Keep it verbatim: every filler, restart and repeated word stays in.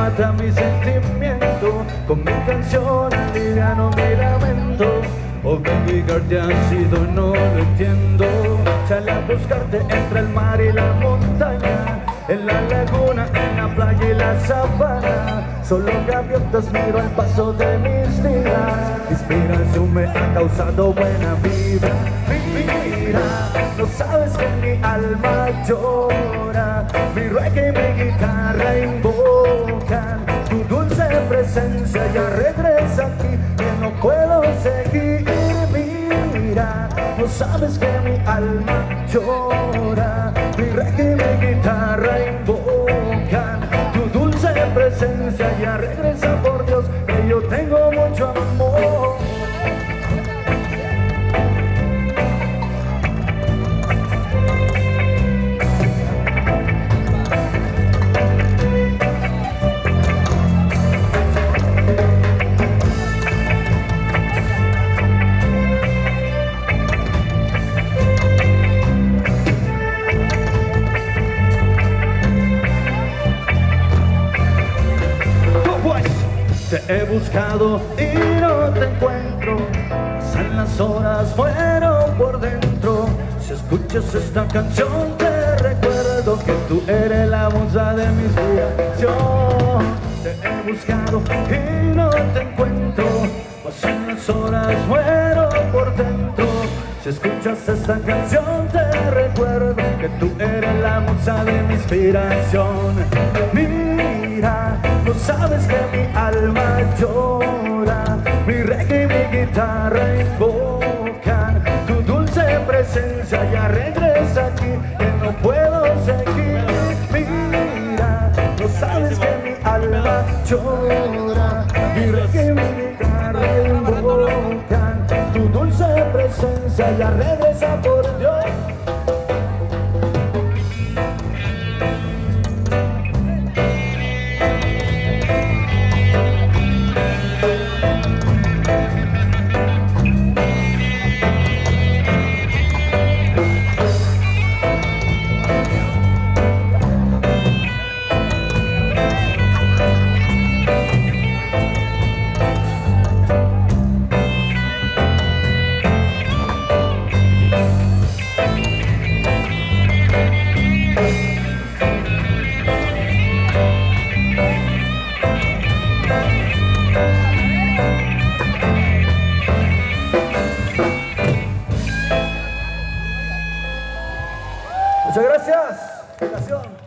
mata mi sentimiento. Con mi canción aliviano mi lamento. Oh baby girl, te has ido y no lo entiendo. Sale a buscarte entre el mar y la montaña, en la laguna, en la playa y la sabana. Solo gaviotas miro al paso de mis días. Mi inspiración me ha causado buena vibra. Mira, no sabes que mi alma llora. Mi reggae y mi guitarra invocan tu dulce presencia. Ya regresa aquí, que no puedo seguir. Mira, no sabes que mi alma llora. Mi reggae y mi guitarra invocan tu dulce presencia. Ya regresa, por Dios, que yo tengo mucho amor. Te he buscado y no te encuentro. Pasan las horas, muero por dentro. Si escuchas esta canción te recuerdo que tú eres la musa de mi inspiración. Te he buscado y no te encuentro. Pasan las horas, muero por dentro. Si escuchas esta canción te recuerdo que tú eres la musa de mi inspiración. Mira, no sabes que mi alma llora. Mi reggae y mi guitarra invocan tu dulce presencia. Ya regresa aquí, que no puedo seguir. Mira, no sabes que mi alma llora. Mi reggae y mi guitarra invocan tu dulce presencia. Ya regresa, por Dios. Muchas gracias.